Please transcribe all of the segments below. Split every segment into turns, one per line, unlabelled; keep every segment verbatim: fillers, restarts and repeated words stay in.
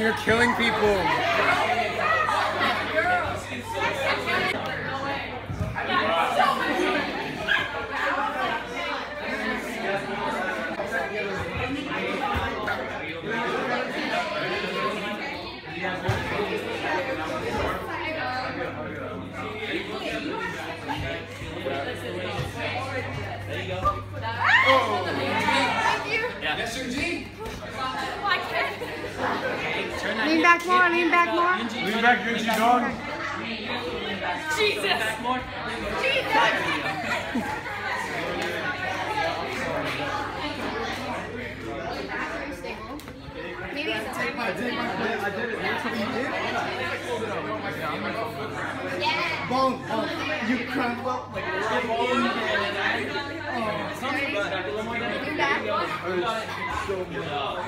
you're killing people.
Lean back more, lean back more.
Lean back, Gucci dog.
Jesus! Jesus! Maybe it's
I did my I did it. That's what you did?
yeah.
Bone, bone. You crump up like a bone.
Lean back.
So good.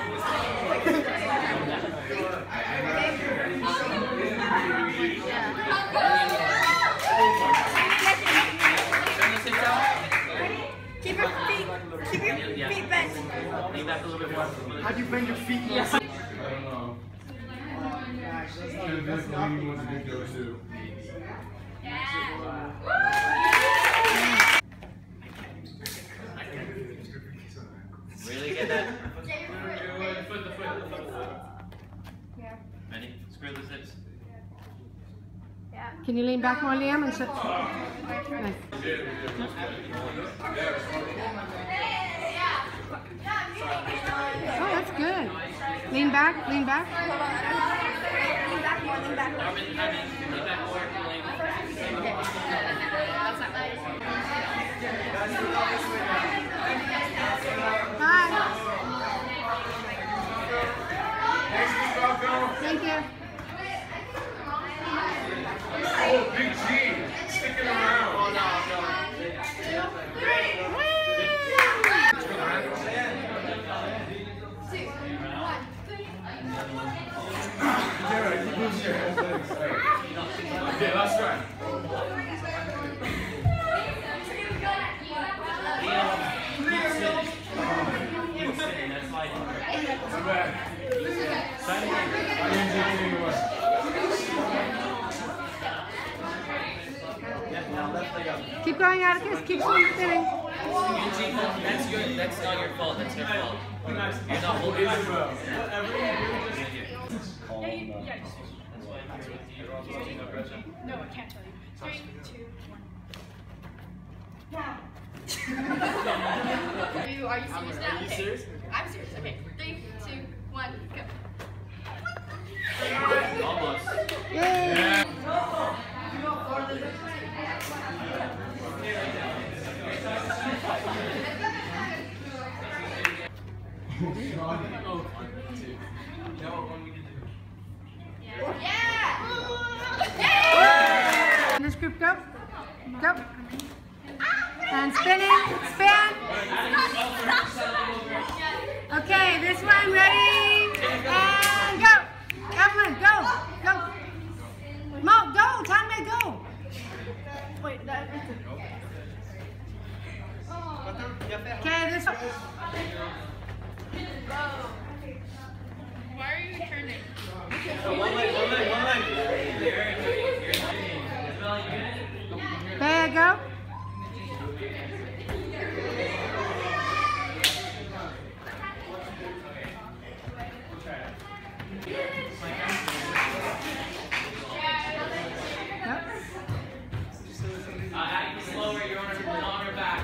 Keep your feet, keep your feet bent.
Lean back a little bit more.
How do you bend your feet?
Yes.
I don't know. That's not me was a good go too.
Really get that? Foot, the foot, the foot. Ready? Screw the zips.
Can you lean back more, Liam? And sit? Nice. Oh, that's good. Lean back, lean back.
Lean back more, lean back more.
Lean back more.
Hi. Thank you.
Oh, Big G, sticking around.
Oh, no, no.
Okay, last try.
Keep going, Atticus. Keep spinning.
That's your, that's not your fault. That's her fault. You're not holding it.
No, I can't tell you. Three, two, one. Yeah. Are you, are you serious now?
Are you
Okay.
serious?
I'm serious. Okay. Three, two, one, go.
Almost.
Yay!
Yeah!
This group, go. Go. And spinning. Spin. Okay, this one, ready? And go. Evelyn, go. Go. Mo, go. Time to go.
Wait, that.
Okay, this one.
Why are you turning?
One leg, one leg, one leg.
There you go.
Slower, you're on her, on her back.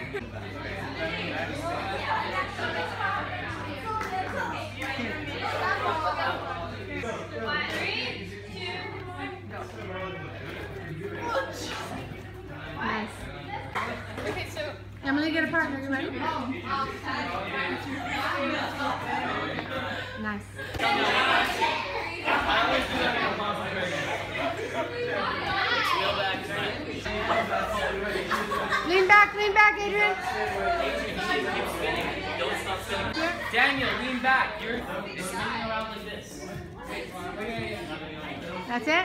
Nice.
Okay, so.
Emily, get a partner. You ready? Nice. Lean back, lean back, Adrian.
Don't stop spinning. Daniel, lean back. You're spinning around like this.
That's it.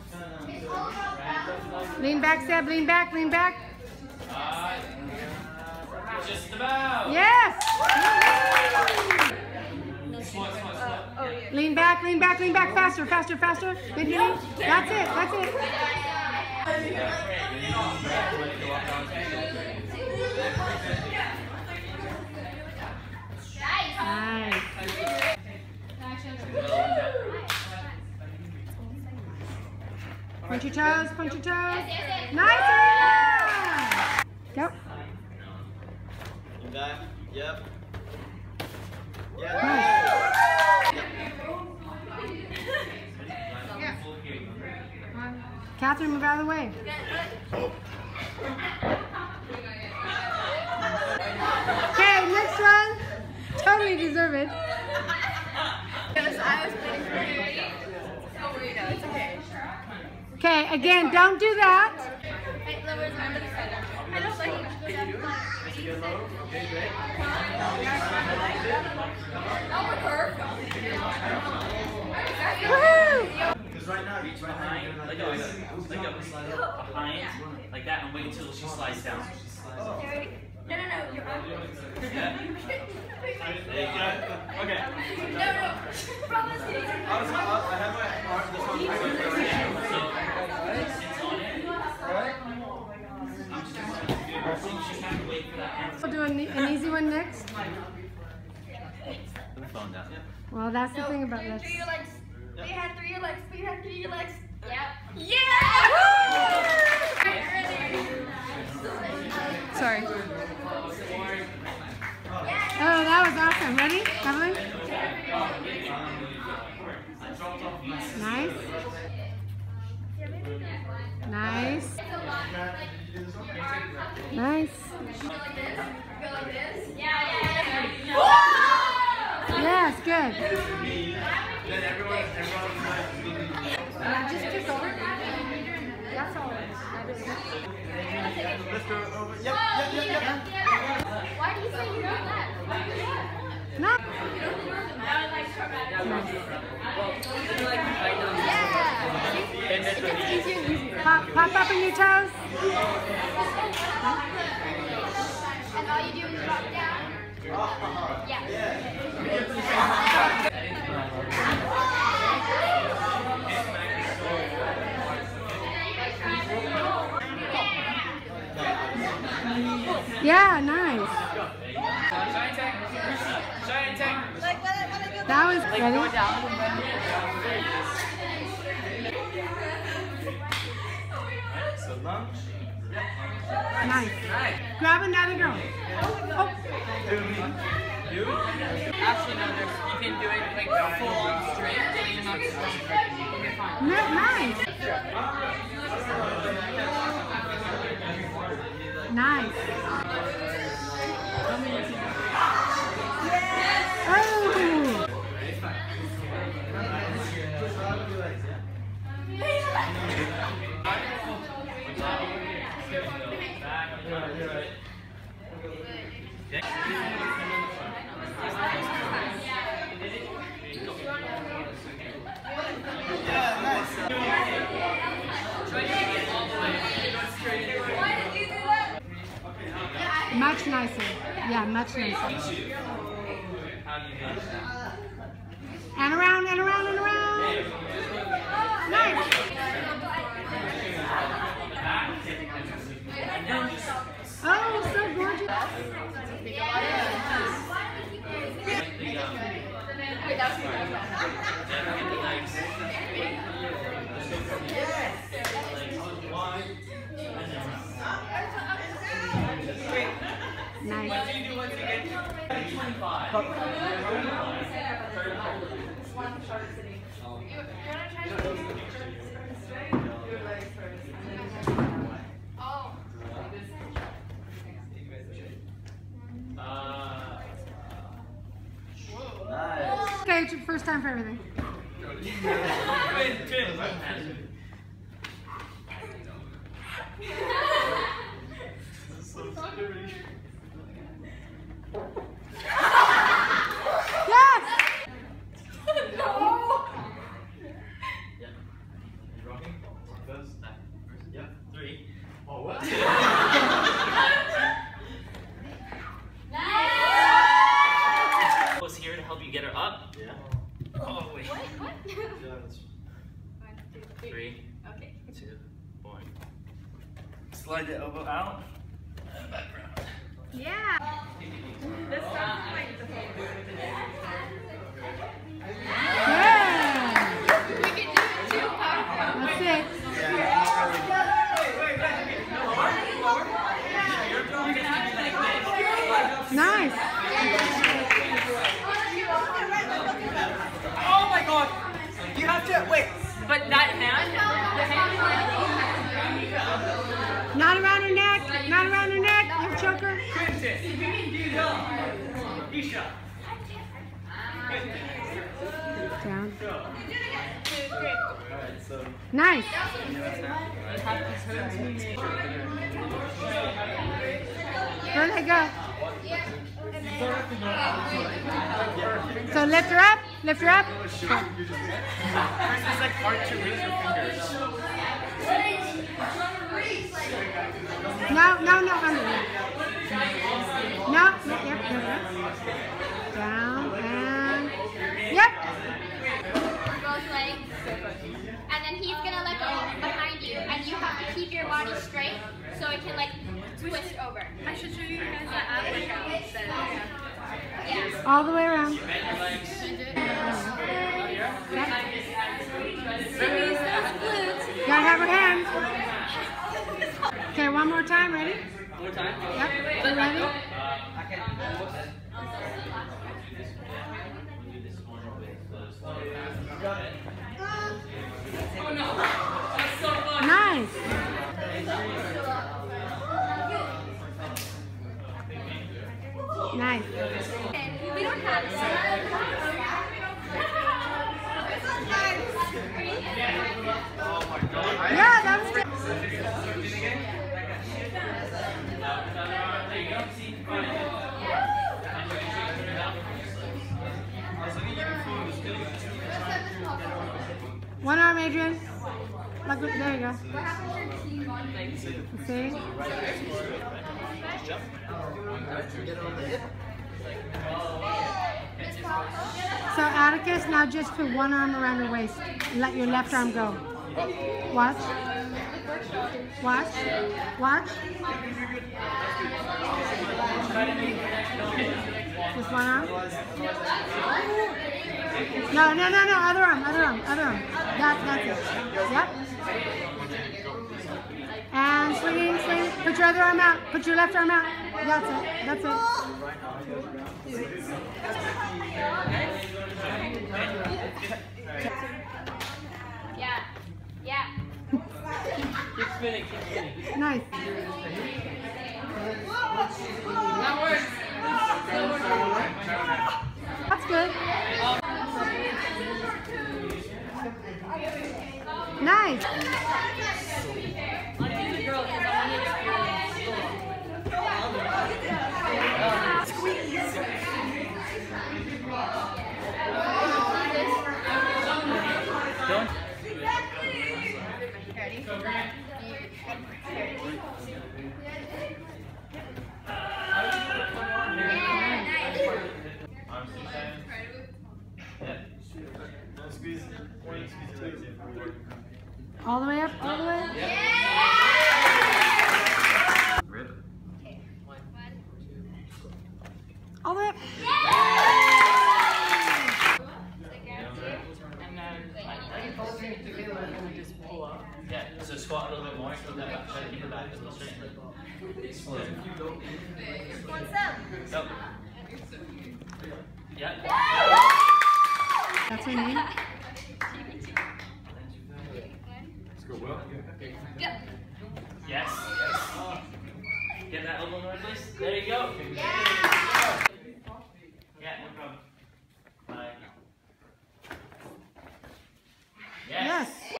Lean back, Seb. Lean back, lean back.
Uh, just about.
Yes.
Squat, squat, squat.
Oh, yeah.
Lean Lean back, lean back, lean back. Faster, faster, faster. Bend your knee. That's it, that's it. Nice. Punch your toes, punch your toes. Nice. Go.
Back. Yep.
Nice. Catherine, move out of the way. Okay, next one. Totally deserve it. Okay, again, don't do that.
Because right now, reach behind, like go, like go, behind, like that, and wait until she slides down.
No, no, no, you're up.
Yeah. There you go. Okay.
No, no. Promise me.
I have my arm this one. So, it's on it. I think she has to wait for that hand.
We'll do an, an easy one next.
Put the phone down.
Well, that's the
No,
thing about
three,
this.
three your legs. Put your hand through your legs. Put your hand through your legs. Yep. Yeah!
Sorry. Oh, that was awesome. Ready, Evelyn? Nice. Nice. Nice. Yes, good. Just kick over. That's all.
Let's go over. Yep, yep, yep, yep.
Why do you say you know that?
No. Pop, pop up in your toes.
And all you do is drop down. Yeah.
Yeah, nice. That was ready.
So lunge.
Nice. Grab another girl. Oh.
You?
Actually, no, there's, you can do it like full on straight, so you're not supposed to break it. Okay, fine.
No, nice. Nice. Oh. Much nicer. Yeah, much nicer. And around, and around, and around. Nice. Oh, so gorgeous. Nice. Okay, it's your first time for everything. Yes!
Yep, three. Oh, what? Was here to help you get her up. Yeah. Oh, wait. two, one. Slide the elbow out. And back around.
Yeah.
This sounds like the whole
Good.
We can do it too, Papa.
That's it. Nice.
Oh my god! You have to wait. But that hand, the hand.
Not around her neck. Not around her neck. You choker. Down. Nice. Where'd they go? So lift her up. Lift her up.
It's like hard to raise your fingers.
No, no, no, under. No, no, yep, there we go. Down and yep.
Both legs. And then he's gonna let go behind you, and you have to keep your body straight so it can like twist over.
I should show you guys the ab workout.
Yeah.
All the way around.
Squeeze those glutes.
Gotta have her hands. Okay, one more time. Ready?
One more time.
Yep. You ready?
Oh no! That's so fun!
Nice. Nice.
We don't have
Yeah, that was good. One arm, Adrian. Like, there you go. See? So Atticus, now just put one arm around your waist. Let your left arm go. Watch. Watch. Watch. Just one arm. No, no, no, no. Other arm, other arm, other arm. That, that's it. Yep. And swinging, swing. Put your other arm out. Put your left arm out. That's it. That's it.
Yeah. Yeah.
Keep spinning, keep spinning.
Nice.
That works!
That's good. Nice.
I'll do the girl because I want to experience. Squeeze! Don't.
Ready?
All the way up, all the way up.
Rip.
All the way up.
Yeah, so squat a little bit more, so that back, try to keep it back a little straight. Explode.
What's up?
Go. Yeah.
That's her name.
Let's go, Will.
Yes. Yes. Get that elbow in the right place. There you go.
Yeah.